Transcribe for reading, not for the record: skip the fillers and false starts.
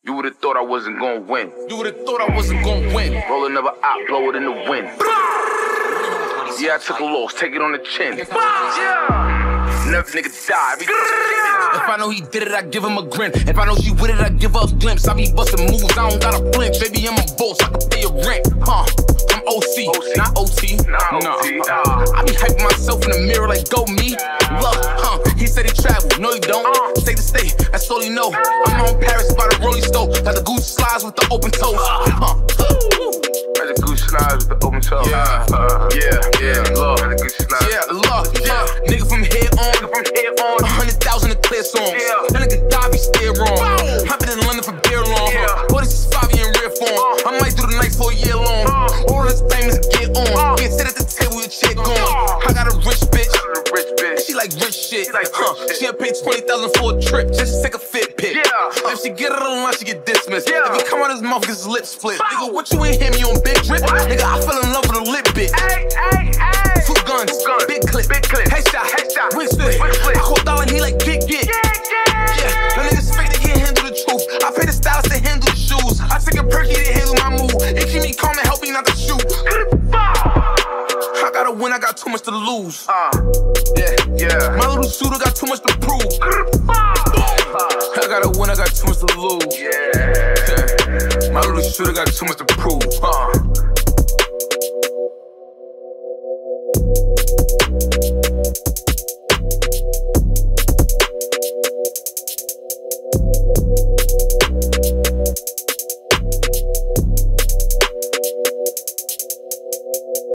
You would've thought I wasn't gonna win. You would've thought I wasn't gonna win. Roll another op, blow it in the wind. Yeah, I took a loss, take it on the chin. Never nigga die. If I know he did it, I give him a grin. If I know she with it, I give her a glimpse. I be busting moves, I don't gotta flinch. Baby, I'm a boss, I can pay your rent. I'm OC, not OT. I be hyping myself in the mirror like go me. Look, he said he traveled, no he don't. State to state, that's all he know. I'm on Paris by the Rolling Stone. Got the goose slides with the open toes. Got the goose slides with the open toes. Love. Got the goose slides. Love. Nigga from here on, 100,000 to clear songs. That nigga die be still wrong. I've been in London for beer long. Boy, this is Fivio in real form. I might do the night for a year long. All this famous get on. Can't sit at the table with a chick on. I got a rich bitch. She like rich shit. She'll pay 20,000 for a trip just to take a fit pic. If she get it on line, she get dismissed. If he come out his mouth, his lips split. Nigga, what you ain't him? You on big drip? Nigga, I fell in love with a lit bitch. Two guns, big clip, headshot, wig split. I call dollar, he like get. That nigga's fake, they can't handle the truth. I pay the stylist to handle the shoes. I take a perky to handle my mood. It keep me calm and help me not to shoot. I gotta win, I got too much to lose.